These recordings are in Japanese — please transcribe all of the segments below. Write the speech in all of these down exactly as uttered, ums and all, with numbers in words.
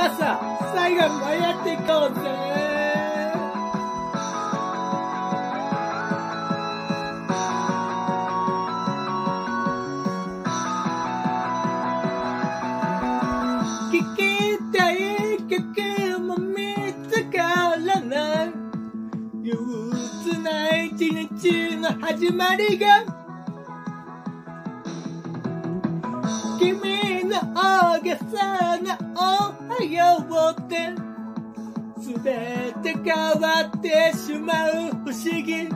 さあ、最後もやっていこうぜ。聞きたい曲も見つからない。憂鬱な一日の始まりが君の大げさなおはようってすべて変わってしまう不思議。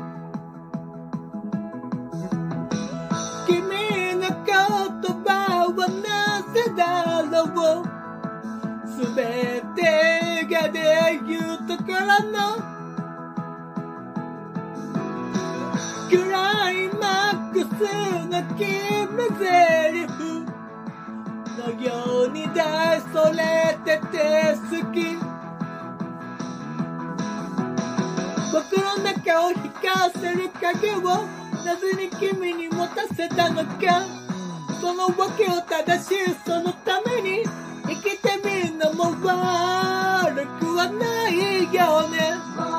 君の言葉はなぜだろう。すべてがで言うところのクライマックスの決め台詞のように大それてて好き。僕の中を光らせる影をなぜに君に持たせたのか。その訳を正しいそのために生きてみるのも悪くはないよね。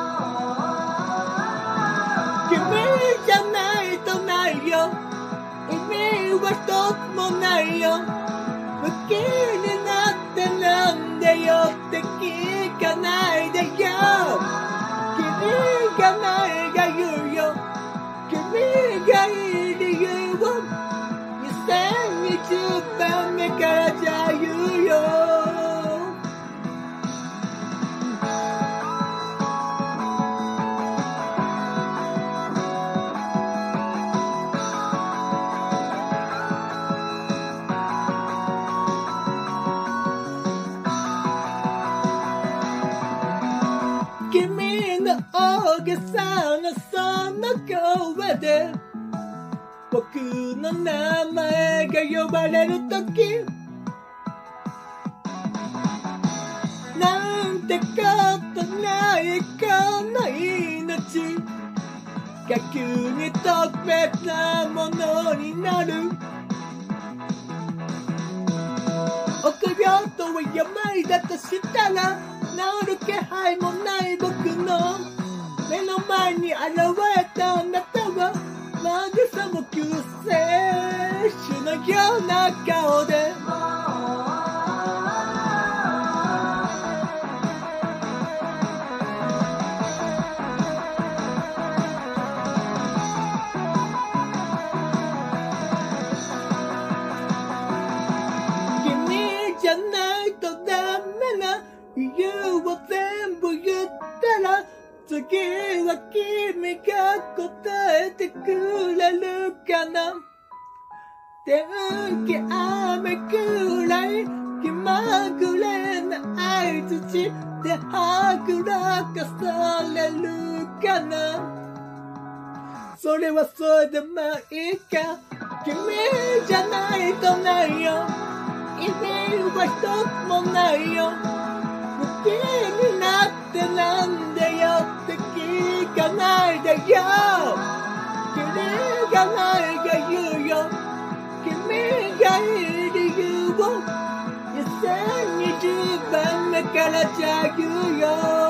君じゃないとないよ。意味は一つもないよ。好きになってなんでよって聞かないでよ。君がないが言うよ。君がいい理由をにせんにじゅうばんめからじゃ言うよ。君の大げさなその声で僕の名前が呼ばれるときなんてことないこの命が急に特別なものになる。臆病とは病だとしたら治る気配もない僕の目の前に現れたあなたは渚も救世主のような顔で君じゃないとダメな理由を全部言ったら次は君が答えてくれるかな。天気雨くらい気まぐれな相槌ではぐらかされるかな。それはそれでまあいいか。君じゃないとないよ。意味は一つもないよ。好きになってなんでよって聞かないでよ。君がないが言うよ。君がいい理由をにせんにじゅうばんめからじゃ言うよ。